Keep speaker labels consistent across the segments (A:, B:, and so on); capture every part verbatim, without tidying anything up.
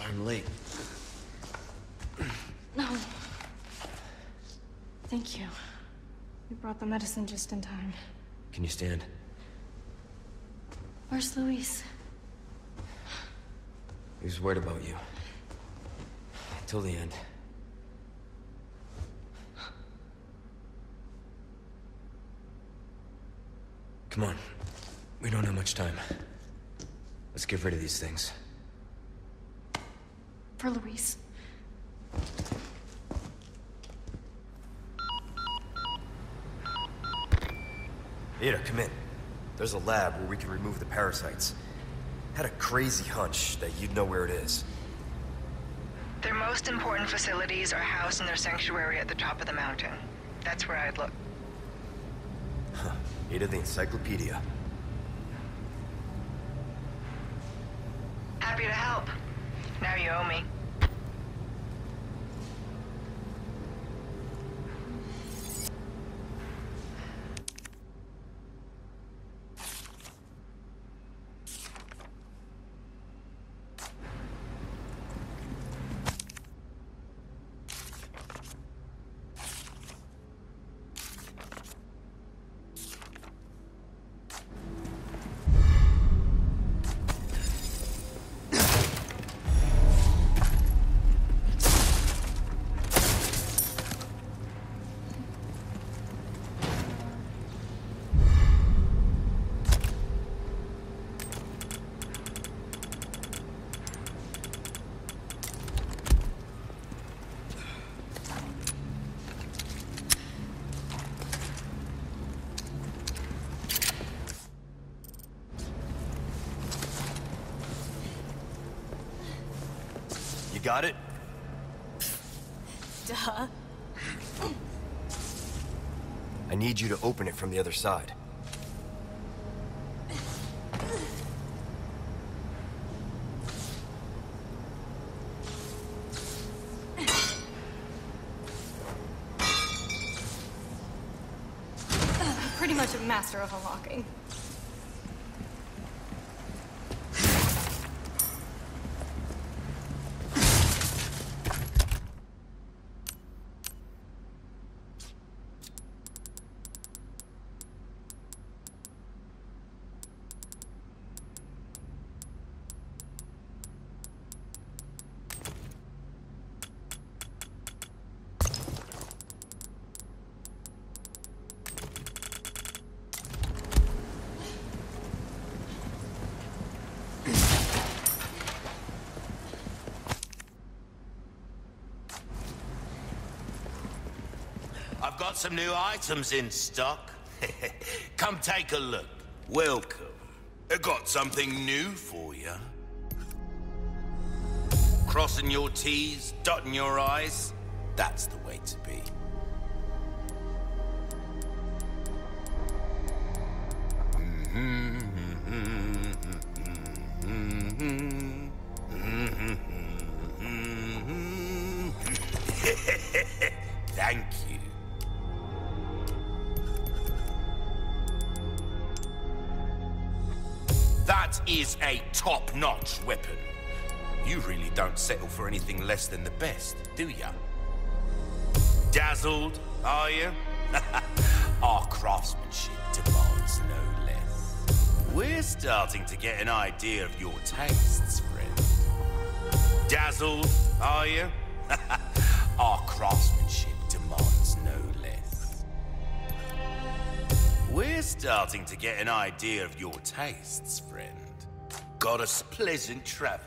A: Sorry I'm late.
B: No. Thank you. You brought the medicine just in time.
A: Can you stand?
B: Where's Luis?
A: He was worried about you. Till the end. Come on. We don't have much time. Let's get rid of these things.
B: For Luis.
C: Ada, come in. There's a lab where we can remove the parasites. Had a crazy hunch that you'd know where it is.
D: Their most important facilities are housed in their sanctuary at the top of the mountain. That's where I'd look.
C: Huh. Ada the encyclopedia.
D: Happy to help. Now you owe me.
C: You got it?
B: Duh.
C: I need you to open it from the other side.
B: Pretty much a master of unlocking.
E: I've got some new items in stock. Come take a look. Welcome. I got something new for you. Crossing your T's, dotting your I's. That's the way to be. Thank you. That is a top-notch weapon. You really don't settle for anything less than the best, do ya? Dazzled, are you? Our craftsmanship demands no less. We're starting to get an idea of your tastes, friend. Dazzled, are you? Our craftsmanship demands no less. We're starting to get an idea of your tastes, friend. Got us pleasant travels.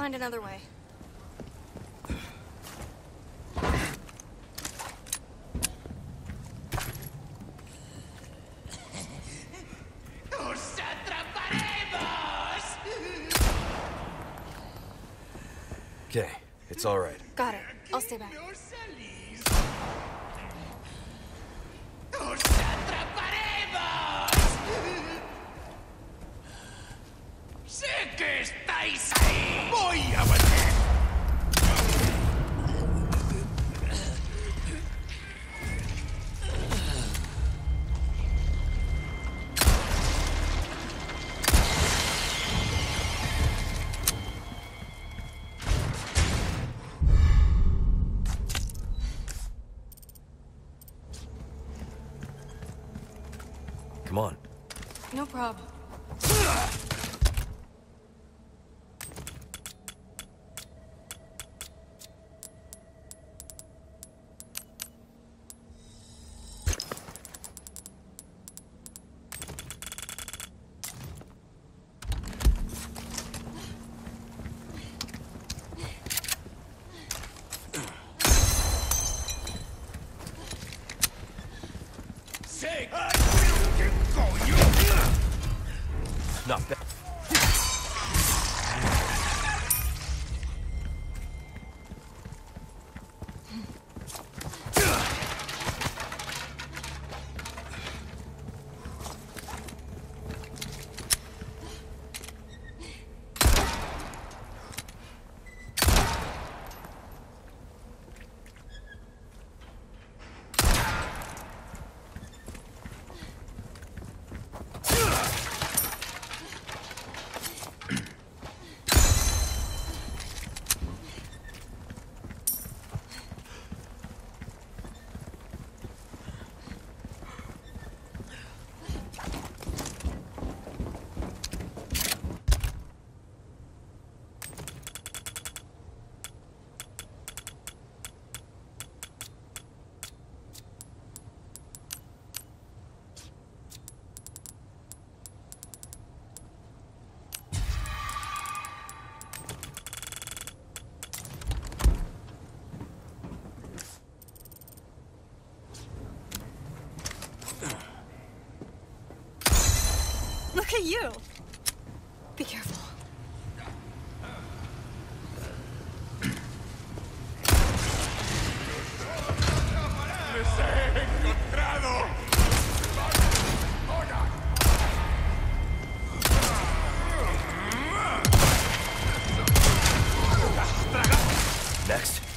B: find another way.
C: Okay, it's all right.
B: Got it. I'll stay back.
E: ¡Sé que estáis ahí! ¡Voy a matar!
C: Come on.
B: No problem.
C: Not bad.
B: Look at you! Be careful.
E: ¡Les he encontrado!
C: Next.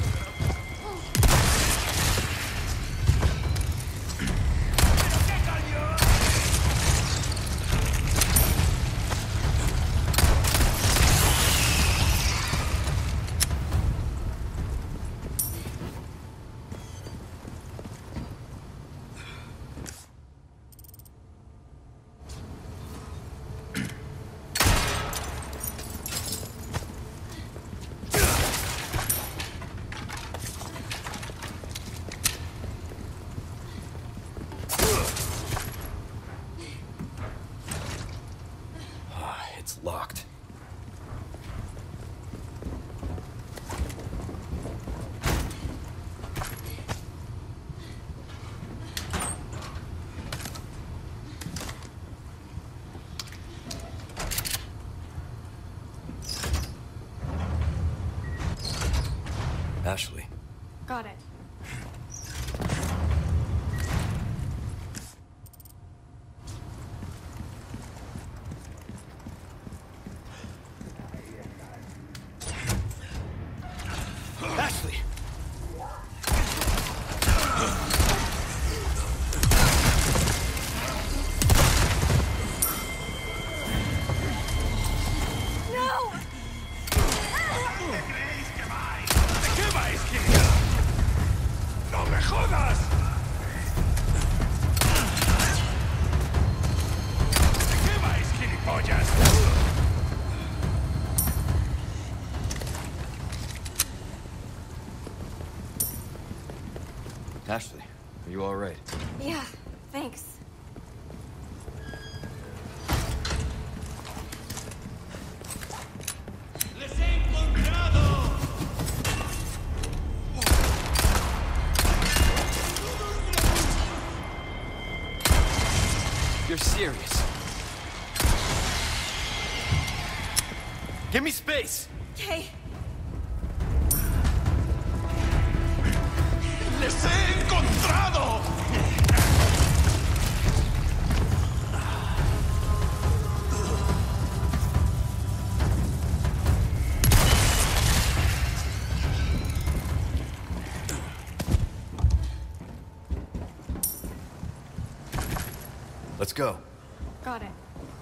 C: It's locked. Ashley.
B: Got it.
C: Ashley!
B: No!
E: ¿Qué vais, querida? ¡No me jodas! ¿Qué vais, gilipollas?
C: Ashley, are you all right?
B: Yeah, thanks.
E: ¡Les he
A: You're serious.
C: Give me space!
B: Okay.
E: ¡Les he encontrado!
C: Let's go.
B: Got it.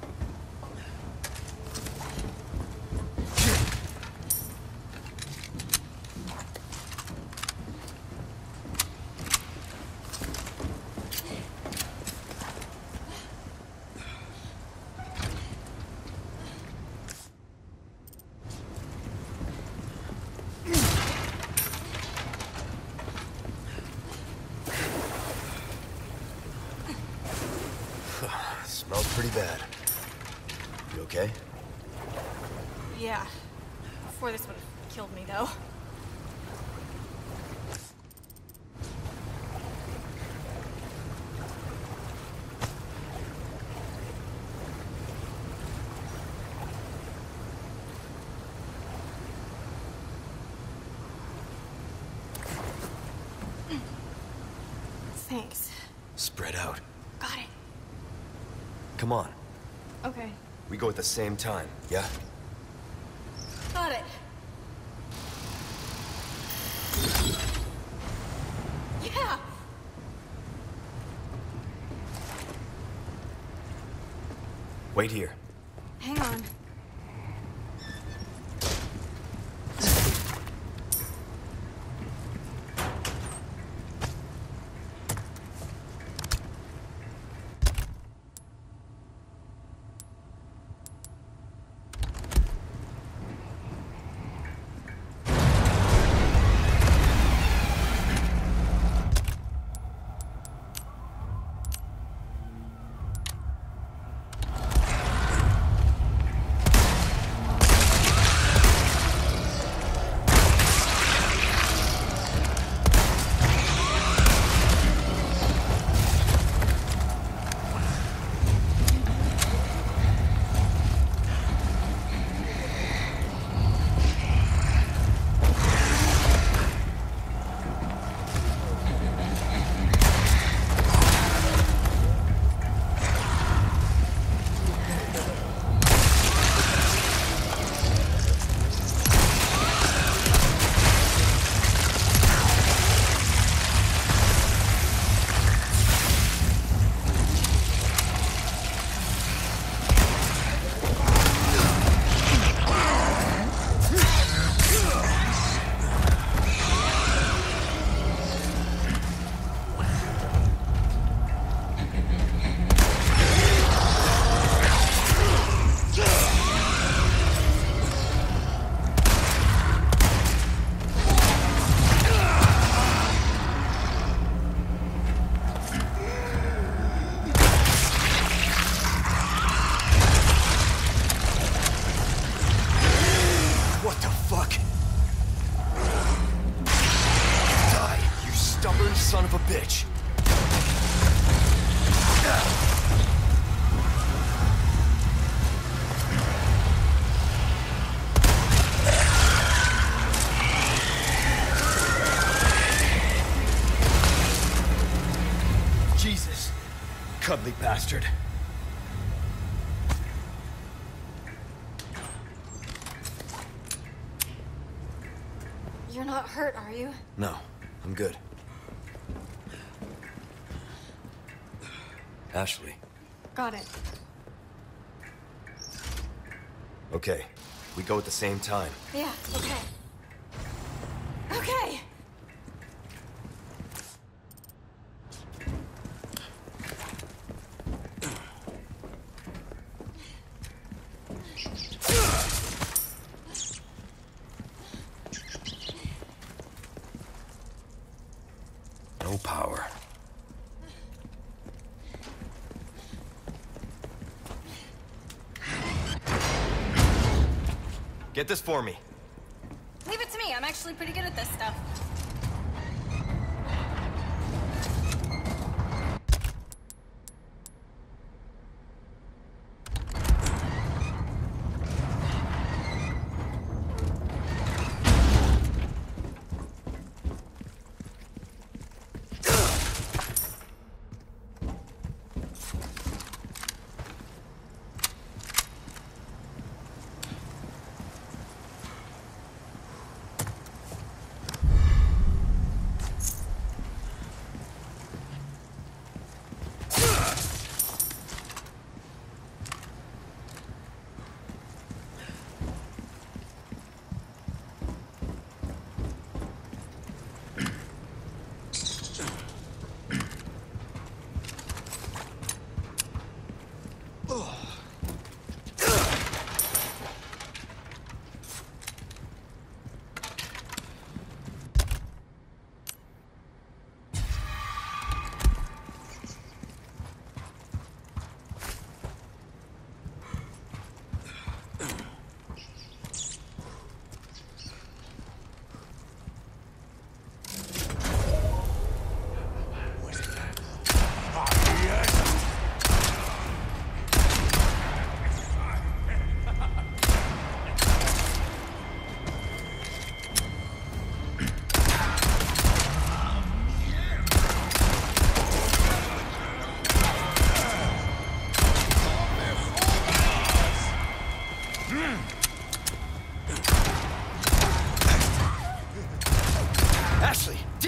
C: Smells pretty bad. You okay?
B: Yeah. Before this would have killed me, though. Thanks.
C: Spread out.
B: Got it.
C: Come on.
B: Okay.
C: We go at the same time, yeah?
B: Got it. Yeah!
C: Wait here.
B: Hang on.
C: Son of a bitch. Jesus. Cuddly bastard.
B: You're not hurt, are you?
C: No, I'm good. Ashley.
B: Got it.
C: Okay, we go at the same time.
B: Yeah, okay. Okay!
C: No power. Get this for me.
B: Leave it to me. I'm actually pretty good at this stuff.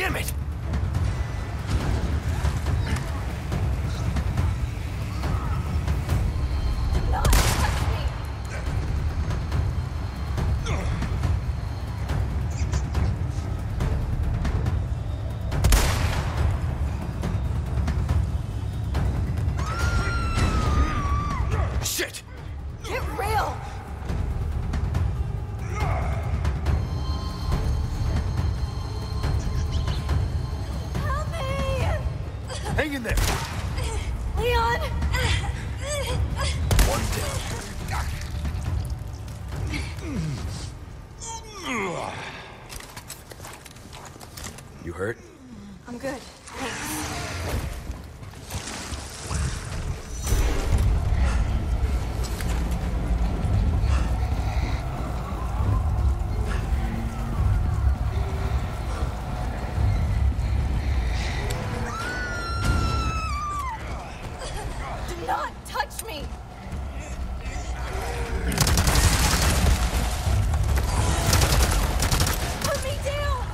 C: damn it!
F: Hang in there.
B: Leon!
C: One down.
A: You hurt?
B: I'm good. Thanks. Do not touch me! Put me down!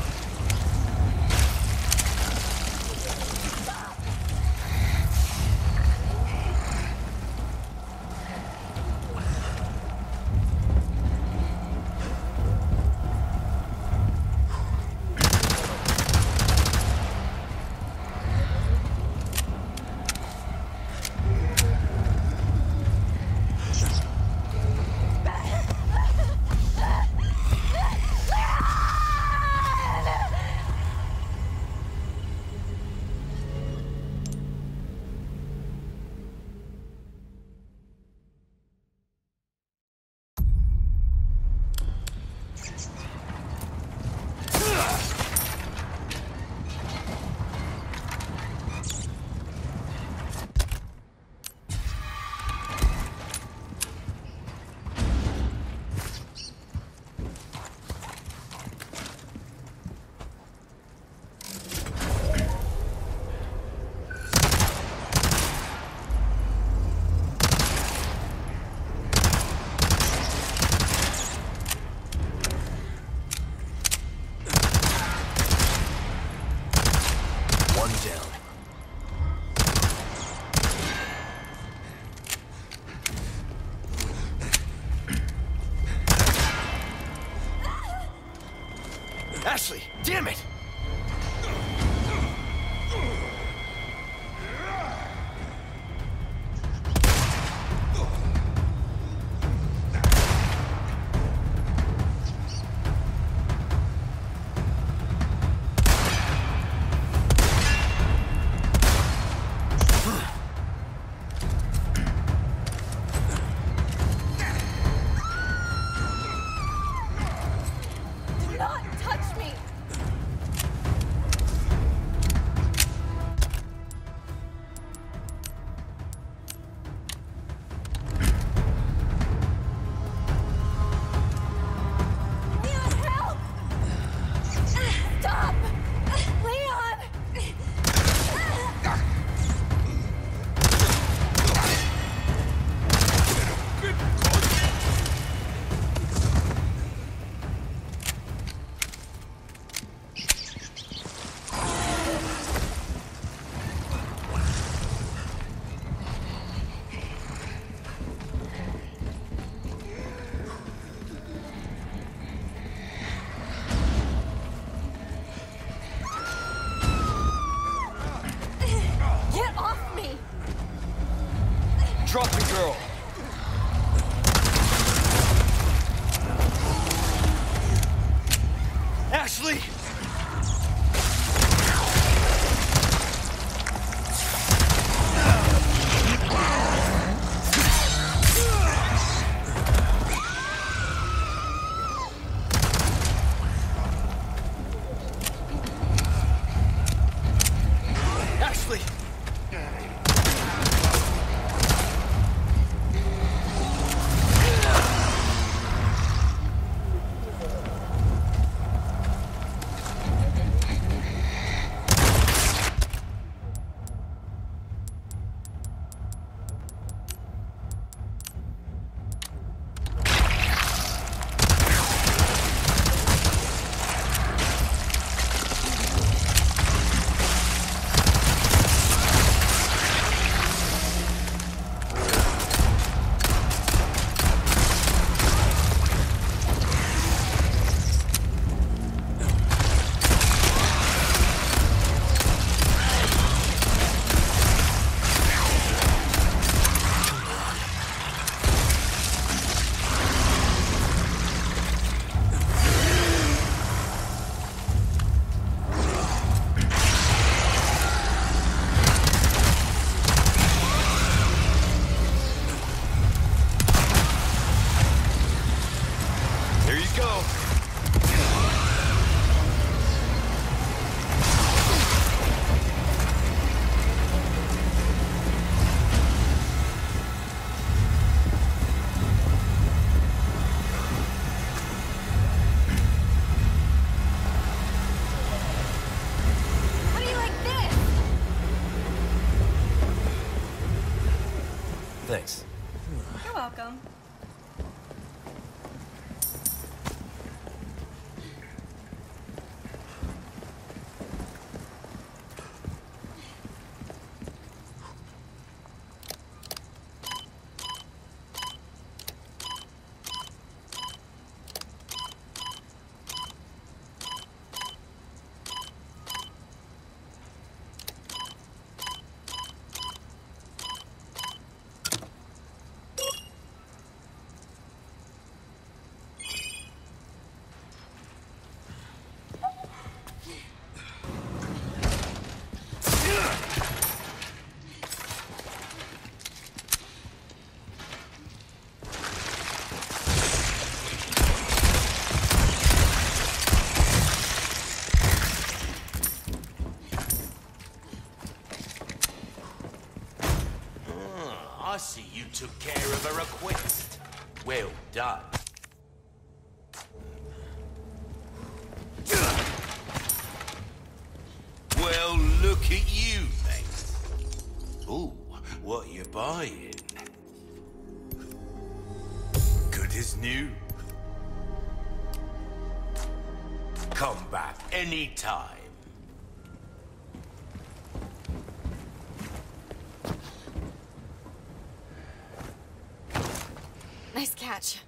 C: One down. Ashley, damn it!
B: Do not touch me! Leon, help! Stop! Leon! Get off me!
C: Drop me, girl! Ashley! Ashley!
E: I see you took care of a request. Well done. Well, look at you, mate. Ooh, what you buying? Good as new. Come back anytime.
B: Nice catch.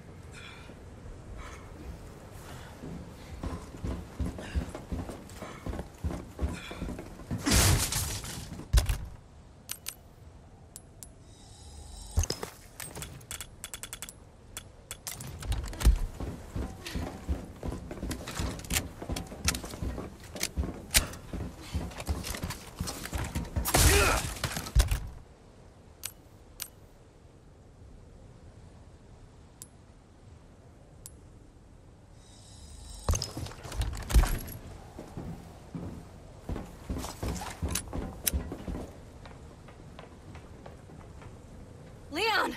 B: Leon!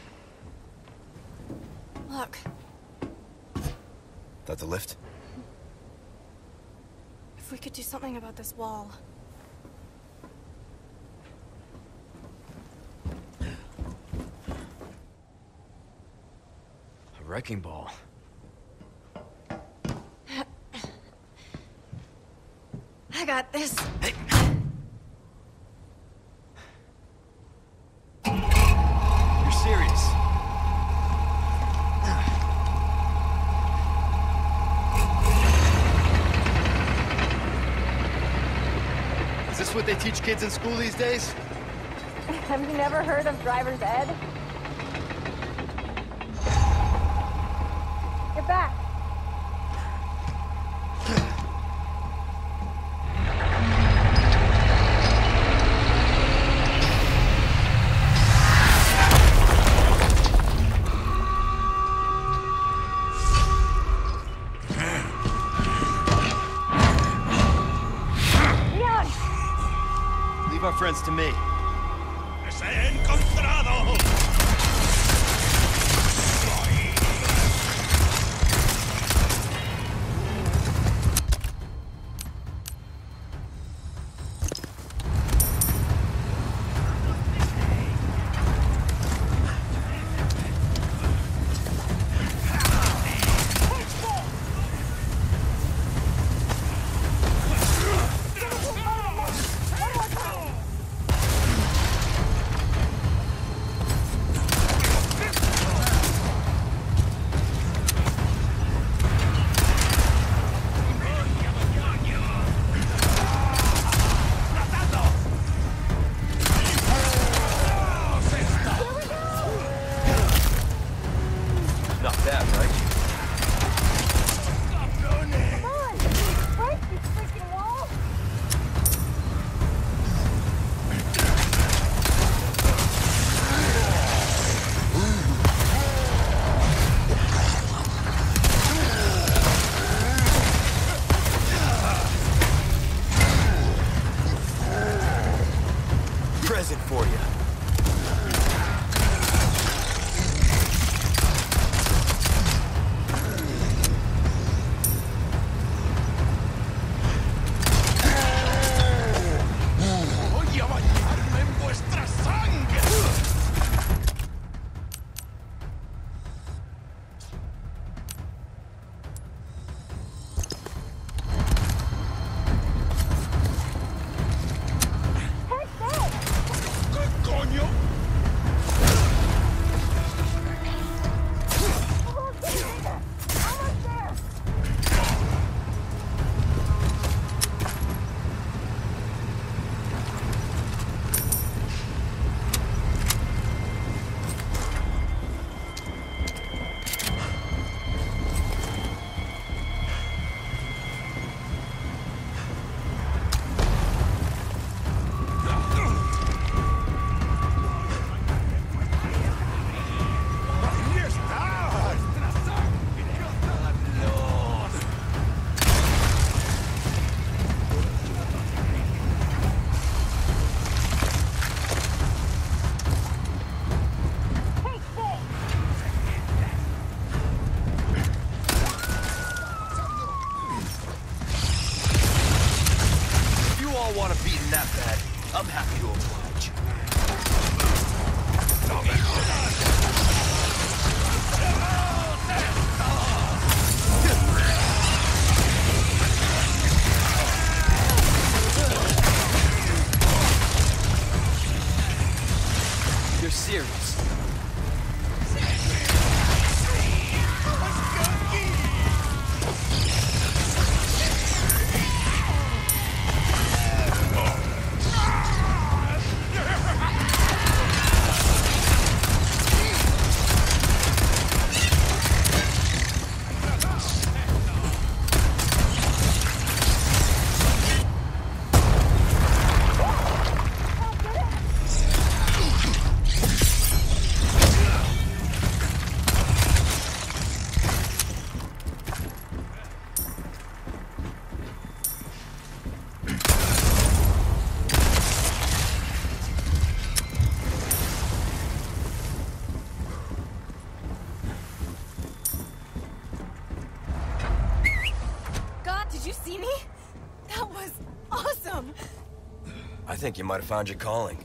B: Look.
C: That the lift?
B: If we could do something about this wall.
A: A wrecking ball.
B: I got this.
A: You're serious?
F: Is this what they teach kids in school these days?
G: Have you never heard of driver's ed? Get back. Leon!
F: Leave our friends to me.
E: ¡Se he encontrado!
C: getting that bad, I'm happy to oblige.
F: You're serious.
B: Did you see me? That was awesome!
C: I think you might have found your calling.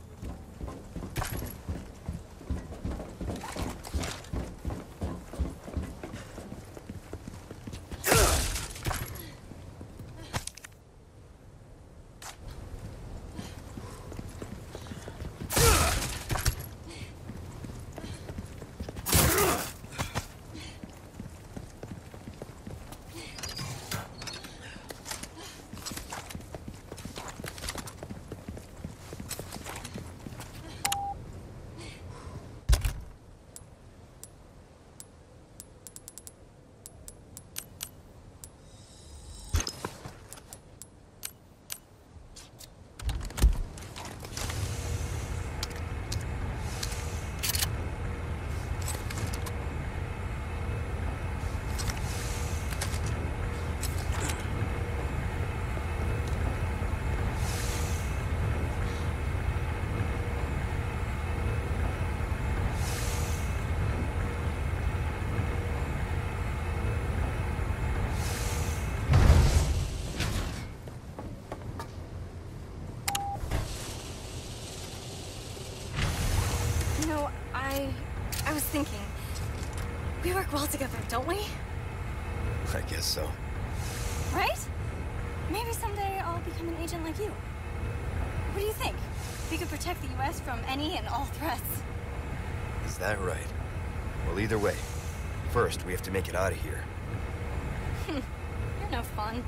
B: No, I... I was thinking... We work well together, don't we?
C: I guess so.
B: Right? Maybe someday I'll become an agent like you. What do you think? We could protect the U S from any and all threats.
C: Is that right? Well, either way. First, we have to make it out of here.
B: You're no fun.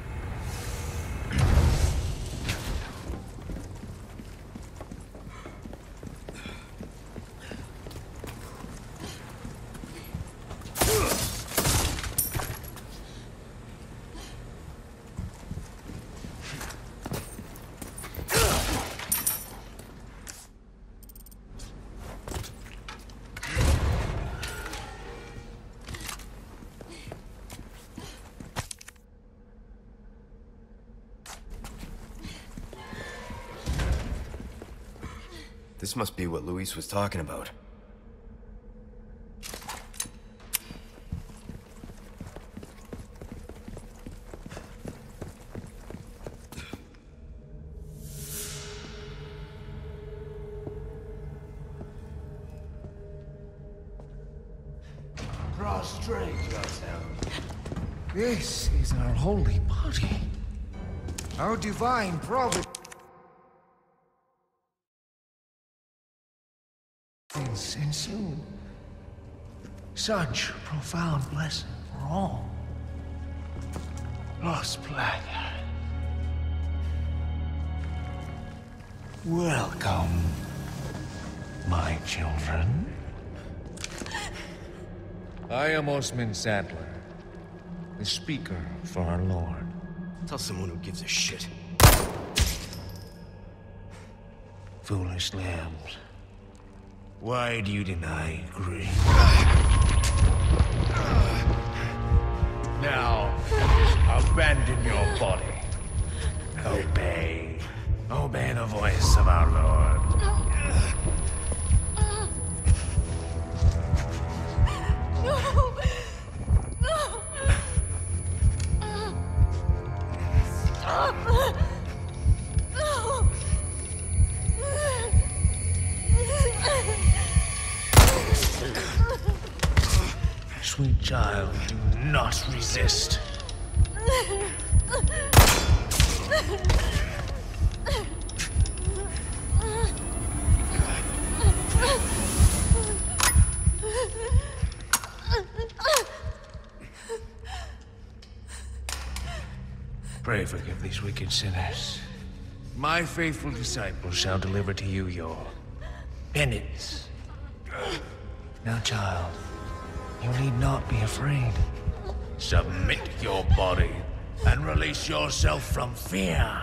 C: This must be what Luis was talking about.
H: Prostrate yourself. This is our holy body. Our divine providence. And soon, such profound blessing for all. Los Plata. Welcome, my children. I am Osmond Sadler, the speaker for our Lord.
C: Tell someone who gives a shit.
H: Foolish lambs. Why do you deny grace? Now, abandon your body. Obey. Obey the voice of our Lord.
B: No! No! Stop! No!
H: Child, do not resist. Pray forgive these wicked sinners. My faithful disciples shall deliver to you your penance. Now, child, you need not be afraid. Submit your body and release yourself from fear.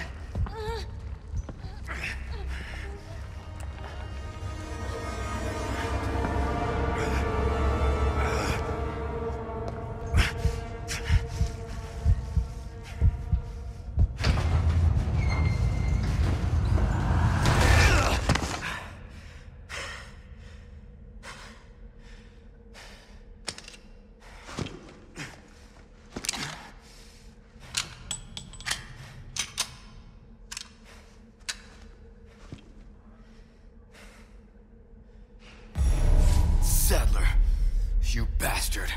C: Sadler, you bastard.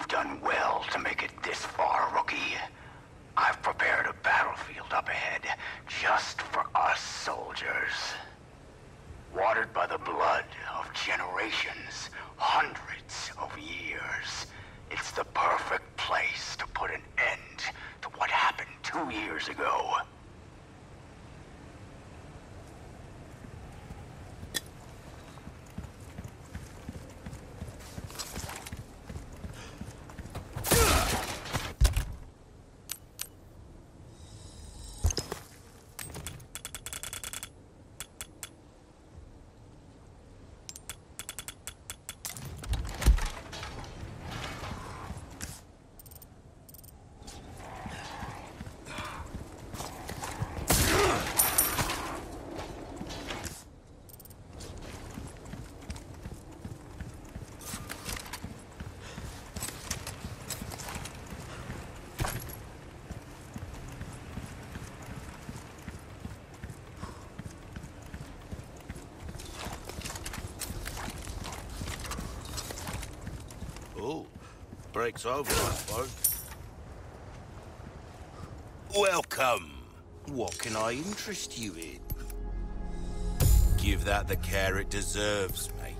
I: You've done well to make it this far, rookie. I've prepared a battlefield up ahead just for us soldiers. Watered by the blood of generations, hundreds of years. It's the perfect place to put an end to what happened two years ago.
E: Oh, break's over, I suppose. Welcome. What can I interest you in? Give that the care it deserves, mate.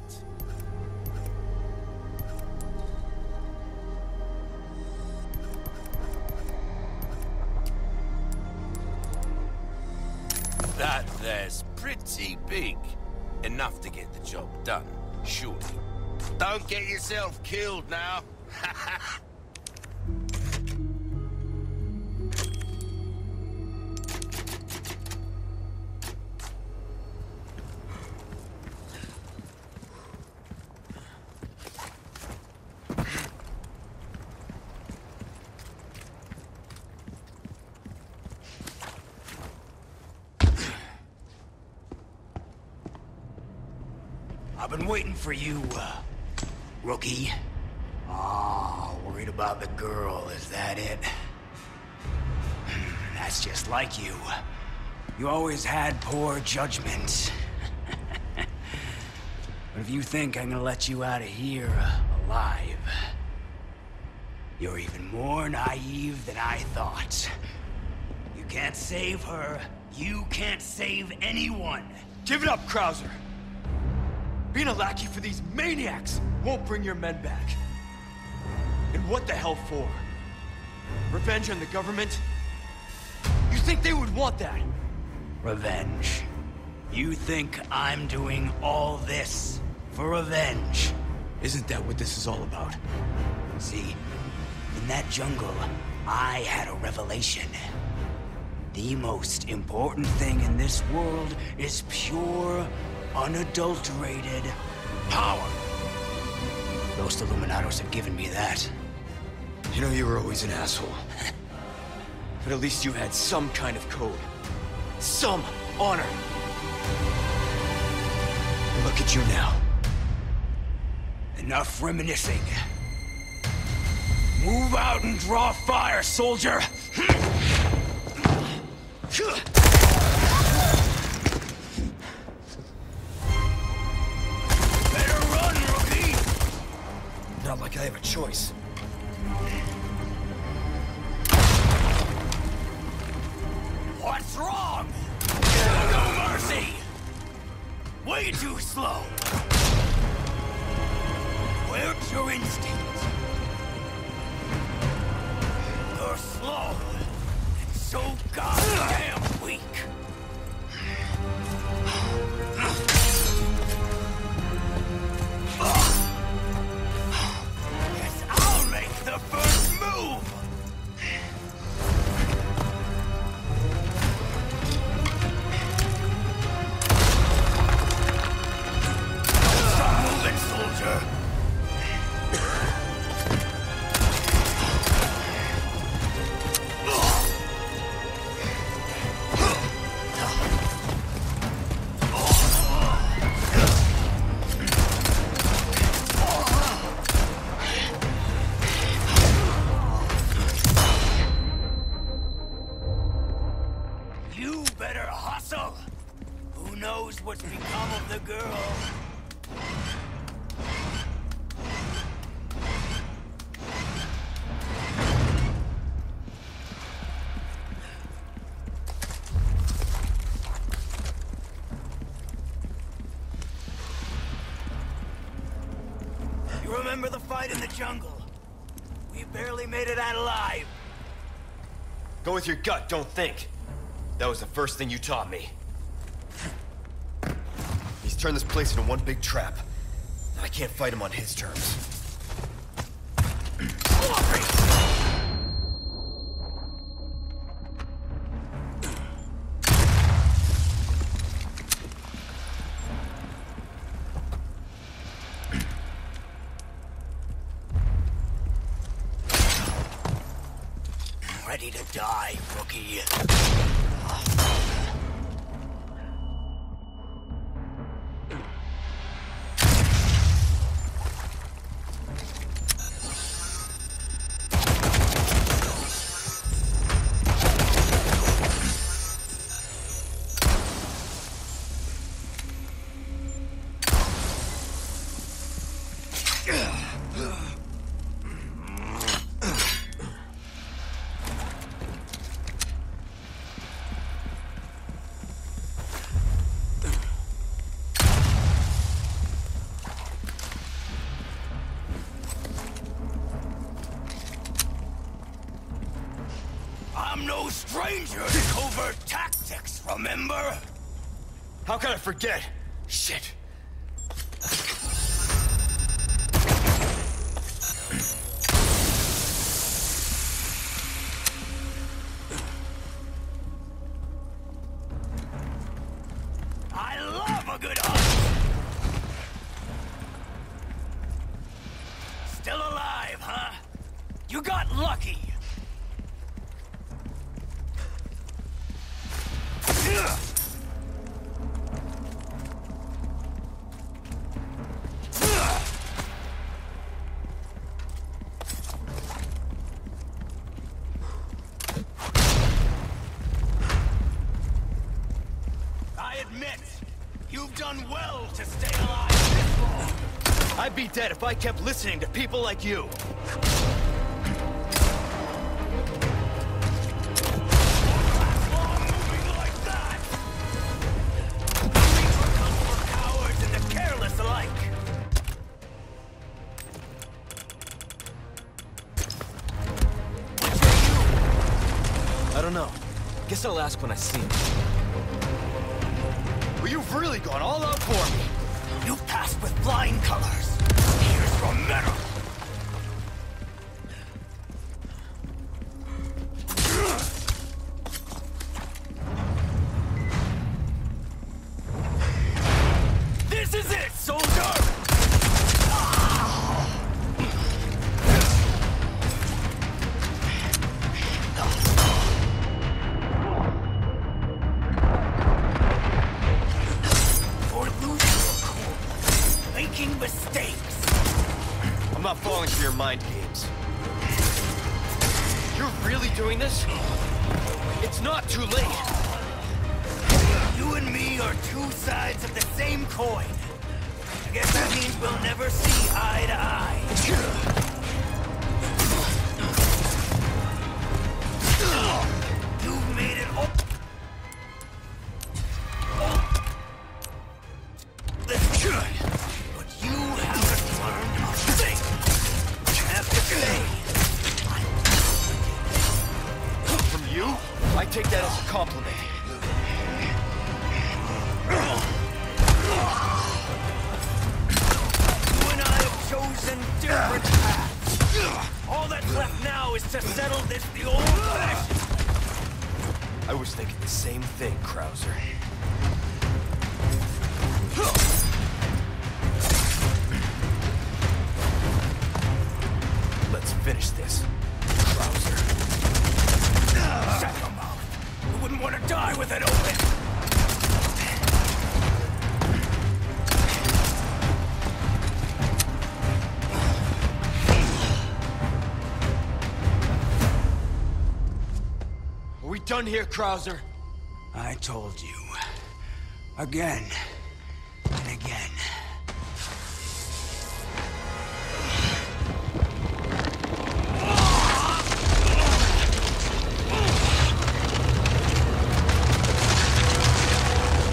E: That there's pretty big. Enough to get the job done, surely. Don't get yourself killed now.
I: I've been waiting for you, uh, rookie. Oh, worried about the girl, is that it? That's just like you. You always had poor judgment. But if you think I'm gonna let you out of here alive, you're even more naive than I thought. You can't save her. You can't save anyone.
A: Give it up, Krauser! Being a lackey for these maniacs won't bring your men back. And what the hell for? Revenge on the government? You think they would want that?
I: Revenge. You think I'm doing all this for revenge?
A: Isn't that what this is all about?
I: See, in that jungle, I had a revelation. The most important thing in this world is pure, unadulterated power. Those Illuminados have given me that.
A: You know, you were always an asshole. But at least you had some kind of code. Some honor. And look at you now.
I: Enough reminiscing. Move out and draw fire, soldier! Better run, rookie!
A: Not like I have a choice.
I: What's wrong? No mercy! Way too slow! Where's your instinct? You're slow and so goddamn weak. Guess I'll make the first move! Stop moving, soldier! fight in the jungle. We barely made it out alive.
C: Go with your gut, don't think. That was the first thing you taught me. He's turned this place into one big trap. I can't fight him on his terms.
I: Ready to die, rookie. I'm no stranger to covert tactics, remember?
C: How can I forget? Shit.
I: I love a good hunt! Still alive, huh? You got lucky! I admit, you've done well to stay alive this long.
C: I'd be dead if I kept listening to people like you. I don't know. Guess I'll ask when I see him. Well, you've really gone all out for me.
I: You passed with flying colors. Here's your medal. This is it, soldier! Mistakes.
C: I'm not falling for your mind games. You're really doing this? It's not too late.
I: You and me are two sides of the same coin. I guess that means we'll never see eye to eye. You've made it all. That's good. You haven't learned a thing. You have to say.
C: From you? I take that as a compliment.
I: You and I have chosen different paths. All that's left now is to settle this the old-fashioned.
C: I was thinking the same thing, Krauser. Let's finish this, Krauser.
I: Shut your mouth. You wouldn't want to die with it open.
C: Are we done here, Krauser?
I: I told you. Again. And again.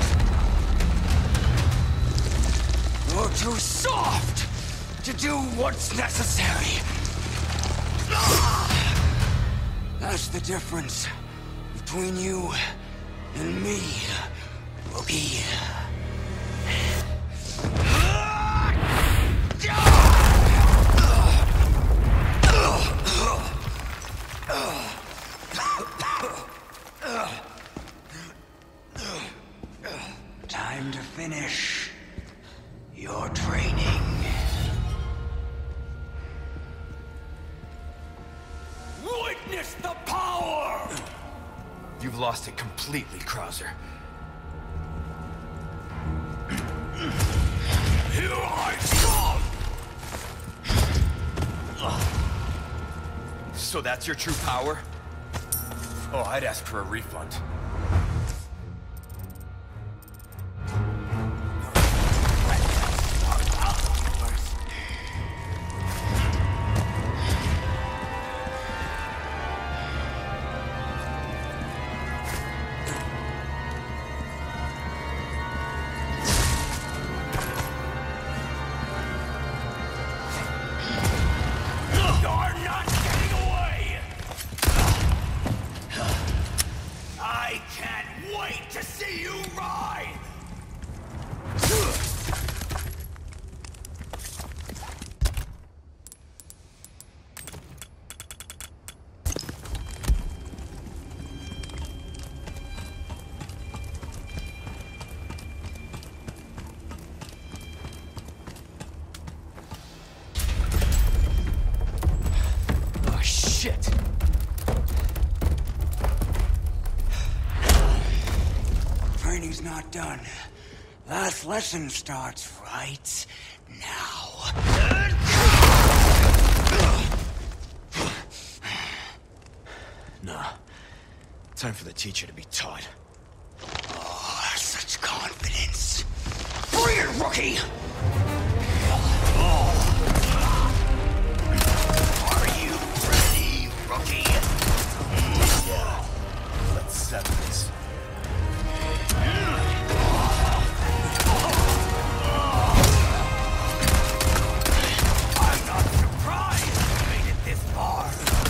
I: You're too soft to do what's what's necessary. That's the difference between you and me, Rookie. Time to finish your training.
E: Witness the power!
A: You've lost it completely, Krauser.
E: Here I come!
A: So that's your true power? Oh, I'd ask for a refund. Shit!
I: Training's not done. Last lesson starts right now.
A: Nah. Time for the teacher to be taught.
I: Oh, such confidence. Bring it, Rookie!
E: Rookie?
A: Yeah. Let's settle this.
E: I'm not surprised you made it this far.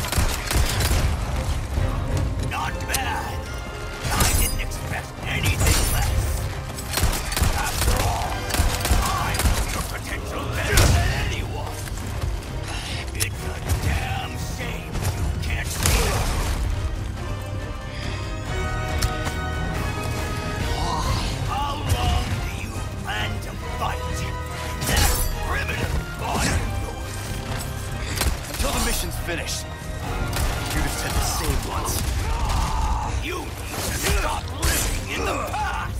E: Not bad. I didn't expect anything less. After all, I know your potential better than anyone. It's a damn shame. How long do you plan to fight? That primitive body of yours?
A: Until the mission's finished. You'd have said the same once.
E: You need to stop living in the past!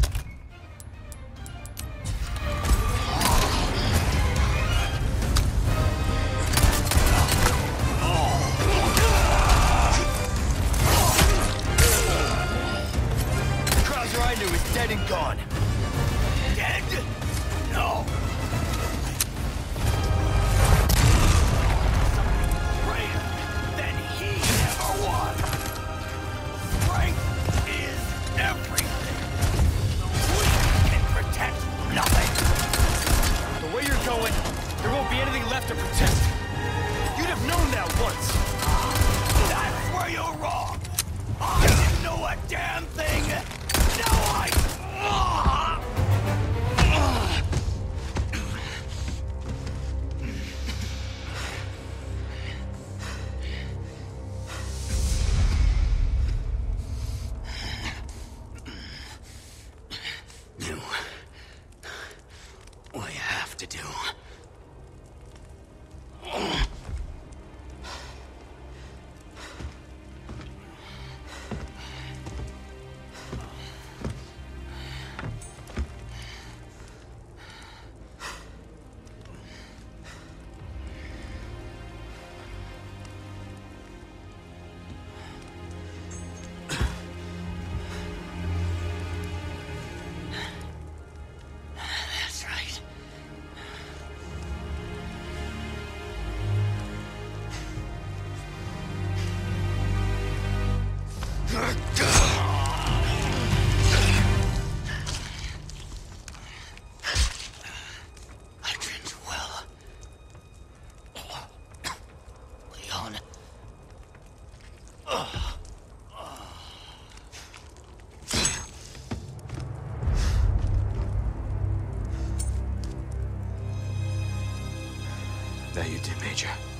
A: I knew is dead and gone.
E: Dead? No. Something greater than he ever was. Strength is everything.
A: did, Major.